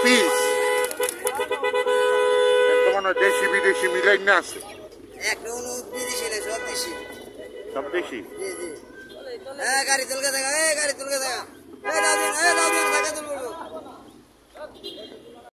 piece মনে হয় দেশি বিদেশি মিলাই না আছে সব দেশি গাড়ি তুলকে দেখা গাড়ি তুলকে দেখা